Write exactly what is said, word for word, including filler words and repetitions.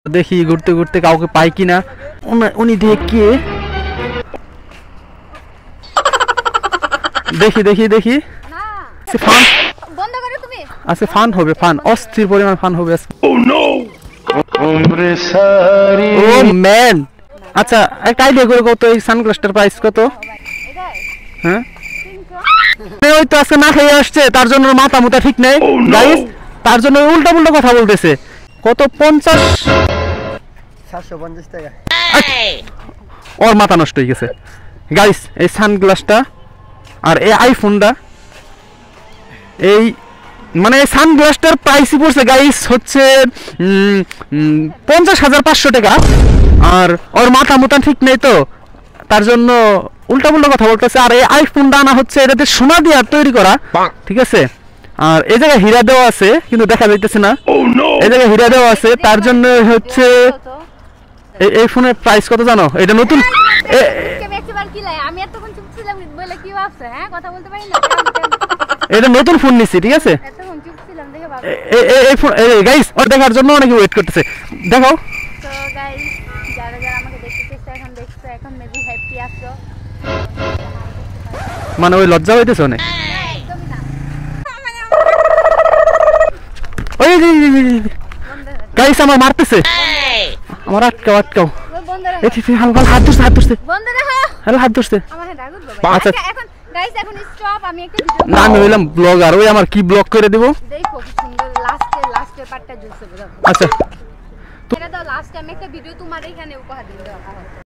দেখি ঘুরতে ঘুরতে কাউকে পাই কিনা। উনি দেখি দেখি দেখি দেখি ফান বন্ধ করো তুমি। আচ্ছা ফান হবে, ফান অস্থির পরিমাণ ফান হবে। ও নো ও ম্যান, আচ্ছা একটা আইডিয়া করে কত এই সানগ্লাসটার প্রাইস কত? হ্যাঁ ওই তো আজকে না খেয়ে আসছে তার জন্য মাথা মুথা ঠিক নেই গাইস, তার জন্য উল্টা পুল্টা কথা বলতেছে। কত? পঞ্চাশ সাতশো পঞ্চাশ টাকা। ওর মাথা নষ্ট হয়ে গেছে গাইস। এই সানগ্লাসটা আর এই আইফোনটা, এই মানে এই সানগ্লাসটার প্রাইসই পড়ছে গাইস হচ্ছে পঞ্চাশ হাজার পাঁচশো টাকা। আর ওর মাথা মুথা ঠিক নেই তো তার জন্য উল্টা পুল্টা কথা বলতেছে। আর এই আইফোনটা আনা হচ্ছে এটাতে সোনা দিয়ে তৈরি করা, ঠিক আছে? আর এই জায়গায় হীরা দেওয়া আছে কিন্তু দেখা যাইতেছে না। এই জায়গায় হীরা দেওয়া আছে তার জন্য হচ্ছে এই ফোনের প্রাইস কত জানো? এটা নতুন, এটা নতুন ফোন নিছি, ঠিক আছে? এই ফোন গাইস ওর দেখার জন্য অনেকে ওয়েট করতেছে। দেখো মানে ওই লজ্জা হইতেছে অনেক। ওই গাইস আমার মারতেছে, আমার আটকাও আটকাও। হালকা হাত ধরছে, হাত ধরছে, হ্যালো হাত ধরছে। আচ্ছা গাইস এখন স্টপ, আমি একটা ভিডিও না আমি হইলাম ব্লগার, ওই আমার কি ব্লগ করে দিব। দেখো কি সুন্দর লাস্টে লাস্টের পার্টটা জুড়ছে। আচ্ছা এটা দাও লাস্ট টাইম একটা ভিডিও তোমার এখানে উপহার দিই দাও।